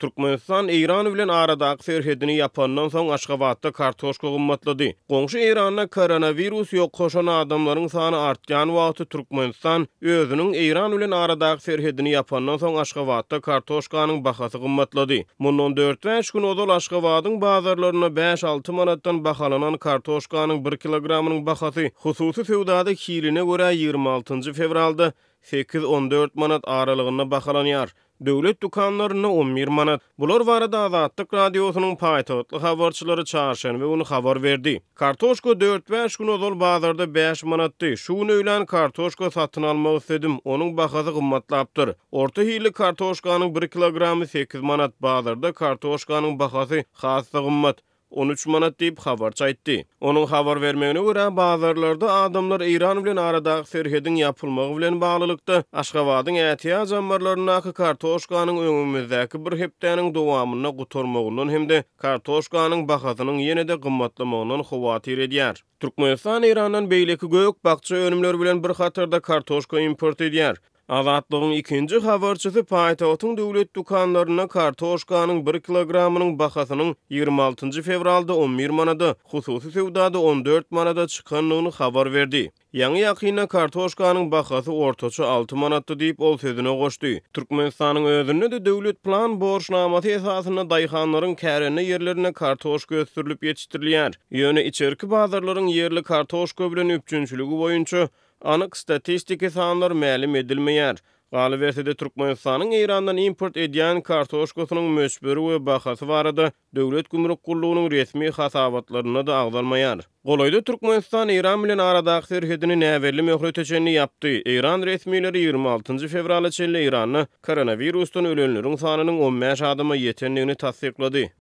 Türkmenistan İran bilen aradaky serhedini yapandan soň Aşgabatda kartoşka gymmatlady. Goňşy İranna koronavirus ýok koşan adamlaryň sany artýan wagty Türkmenistan özüniň İran bilen aradaky serhedini yapandan soň Aşgabatda kartoşkanyň bahasy gymmatlady. Mundan 4-5 gün odal Aşgabatyň bazarlaryna 5-6 manatdan bahalanan kartoşkanyň 1 kilogramynyň bahasy hususy sowdada kiline görä 26 fevralda 8-14 manat aralygyna bahalanýar. Döwlet dukanlaryna 11 manat. Bular barada Azatlyk radiosynyň paýtagtly habarçylary çarşan we onu habar berdi. Kartoşka 4-5 gün ozal bazarda 5 manatdy. Şu öýlen kartoşka satyn almak istedim. Onuň bahasy gymmatlapdyr. Orta hili kartoşkanyň 1 kilogramy 8 manat, bazarda kartoşkanyň bahasy hasy gymmat 13 manat diýip habarçy aýtdy. Onuň habar bermegine görä bazarlarda adamlar İran bilen aradaky serhedin yapylmagy bilen baglylykda Aşgabatyň ätiýaz ambarlaryna kartoşkanyň öňümizdäki bir hepdeniň dowamyna gutarmagyndan hemde kartoşkanyň bahasynyň ýene-de gymmatlamagynyň hawatyr edýär. Türkmenistan İrandan beýleki gök bakça önümler bilen bir hatarda kartoşka import edýär. Azatlygyň ikinji habarçysy paýtagtyň döwlet dukanlaryna kartoşkanyň 1 kilogramynyň bahasynyň 26 fevralda 11 manada, hususy sowdada 14 manada çykanlygyny habar berdi. Ýa-ni ýakyna kartoşkanyň bahasy ortaça 6 manatdy diýip ol sözüne goşdy. Türkmenistanyň özünde de döwlet plan borçnamasy esasyna daýhanlaryň kärene ýerlerine kartoşka ösürilip ýetişdirilýär. Ýöne içerki bazarlaryň ýerli kartoşka bilen üpçünçüligi boýunça anyk statistik sanlar mälim edilmeýär. Galy bersede Türkmenistanyň İrandan import edýän kartoşkasynyň möçberi we bahasy barada döwlet gümrük gullugynyň resmi hasabatlaryna da agdalmaýar. Golayda Türkmenistan İran bilen aradaky serhedini näwerli möhreteçenli yapdy. İran resmileri 26 fevrala çenli İranna koronavirusdan ölenleriň sanynyň 15 adama ýetenligini tasdiklady.